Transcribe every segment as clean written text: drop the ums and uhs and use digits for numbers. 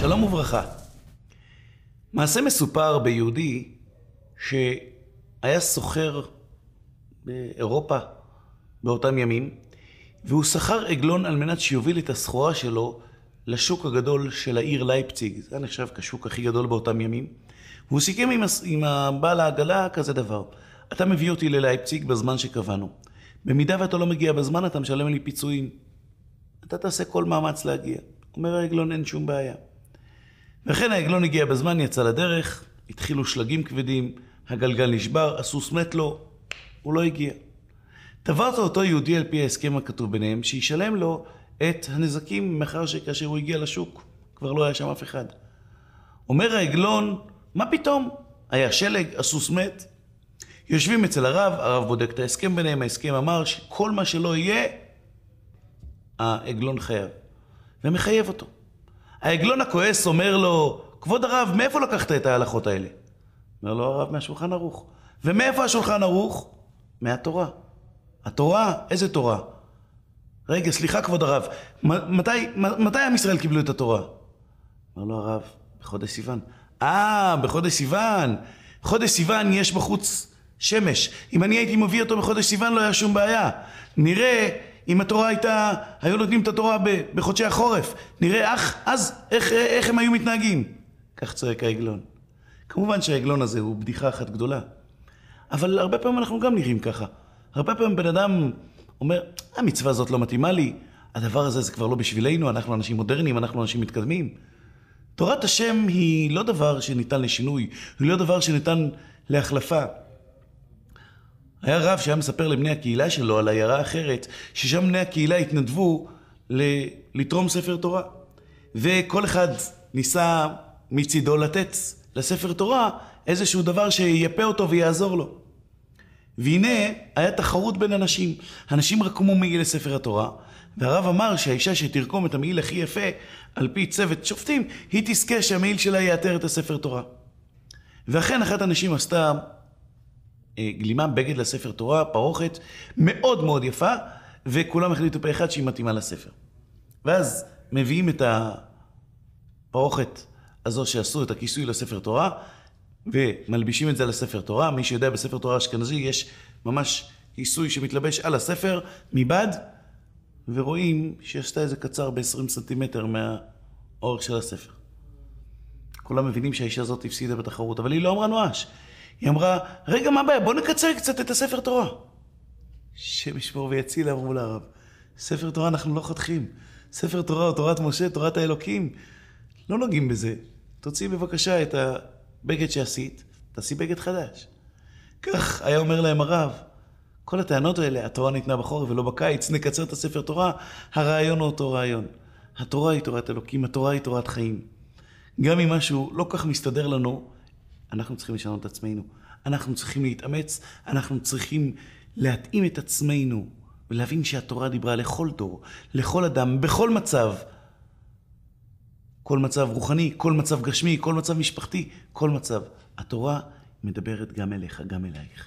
שלום וברכה. מעשה מסופר ביהודי שהיה סוחר באירופה באותם ימים, והוא שכר עגלון על מנת שיוביל את הסחורה שלו לשוק הגדול של העיר לייפציג. זה נחשב כשוק הכי גדול באותם ימים. והוא סיכם עם הבעל העגלה כזה דבר: אתה מביא אותי ללייפציג בזמן שקבענו. במידה ואתה לא מגיע בזמן, אתה משלם לי פיצויים. אתה תעשה כל מאמץ להגיע. אומר העגלון, אין שום בעיה. וכן העגלון הגיע בזמן, יצא לדרך, התחילו שלגים כבדים, הגלגל נשבר, הסוס מת לו, הוא לא הגיע. תבעת אותו יהודי על פי ההסכם הכתוב ביניהם, שישלם לו את הנזקים מאחר שכאשר הוא הגיע לשוק, כבר לא היה שם אף אחד. אומר העגלון, מה פתאום? היה שלג, הסוס מת. יושבים אצל הרב, הרב בודק את ההסכם ביניהם, ההסכם אמר שכל מה שלא יהיה, העגלון חייב. ומחייב אותו. העגלון הכועס אומר לו, כבוד הרב, מאיפה לקחת את ההלכות האלה? אומר לו הרב, מהשולחן ערוך. ומאיפה השולחן ערוך? מהתורה. התורה? איזה תורה? רגע, סליחה כבוד הרב, מתי עם ישראל קיבלו את התורה? אומר לו הרב, בחודש סיוון. בחודש סיוון. חודש סיוון יש בחוץ שמש. אם אני הייתי מביא אותו בחודש סיוון לא היה שום בעיה. נראה אם התורה היו נותנים את התורה בחודשי החורף. נראה אז איך הם היו מתנהגים. כך צועק העגלון. כמובן שהעגלון הזה הוא בדיחה אחת גדולה. אבל הרבה פעמים אנחנו גם נראים ככה. הרבה פעמים בן אדם אומר, המצווה הזאת לא מתאימה לי, הדבר הזה זה כבר לא בשבילנו, אנחנו אנשים מודרניים, אנחנו אנשים מתקדמים. תורת השם היא לא דבר שניתן לשינוי, היא לא דבר שניתן להחלפה. היה רב שהיה מספר לבני הקהילה שלו על עיירה אחרת, ששם בני הקהילה התנדבו לתרום ספר תורה. וכל אחד ניסה מצידו לתת לספר תורה איזשהו דבר שיפה אותו ויעזור לו. והנה היה תחרות בין אנשים. אנשים רקמו מעיל לספר התורה, והרב אמר שהאישה שתרקום את המעיל הכי יפה על פי צוות שופטים, היא תזכה שהמעיל שלה יאתר את הספר תורה. ואכן אחת הנשים עשתה גלימה, בגד לספר תורה, פרוכת מאוד מאוד יפה, וכולם החליטו פה אחד שהיא מתאימה לספר. ואז מביאים את הפרוכת הזו שעשו את הכיסוי לספר תורה, ומלבישים את זה לספר תורה. מי שיודע, בספר תורה אשכנזי יש ממש כיסוי שמתלבש על הספר מבד, ורואים שעשתה איזה קצר ב-20 סנטימטר מהאורך של הספר. כולם מבינים שהאישה הזאת הפסידה בתחרות, אבל היא לא אמרה נואש. היא אמרה, רגע, מה הבעיה? בוא נקצר קצת את הספר תורה. שם ישמור ויציל, אמרו להרב. ספר תורה אנחנו לא חותכים. ספר תורה או תורת משה, תורת האלוקים. לא נוגעים בזה. תוציא בבקשה את הבגד שעשית, תעשי בגד חדש. כך היה אומר להם הרב, כל הטענות האלה, התורה ניתנה בחורף ולא בקיץ, נקצר את הספר תורה, הרעיון הוא אותו רעיון. התורה היא תורת אלוקים, התורה היא תורת חיים. גם אם משהו לא כך מסתדר לנו, אנחנו צריכים לשנות את עצמנו. אנחנו צריכים להתאמץ, אנחנו צריכים להתאים את עצמנו, ולהבין שהתורה דיברה לכל דור, לכל אדם, בכל מצב. כל מצב רוחני, כל מצב גשמי, כל מצב משפחתי, כל מצב. התורה מדברת גם אליך, גם אלייך.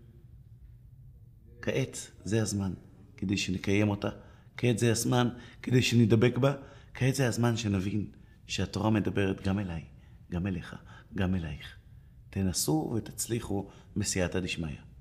כעת זה הזמן כדי שנקיים אותה. כעת זה הזמן כדי שנדבק בה. כעת זה הזמן שנבין שהתורה מדברת גם אליי, גם אליך, גם אלייך. תנסו ותצליחו בסייעתא דשמיא.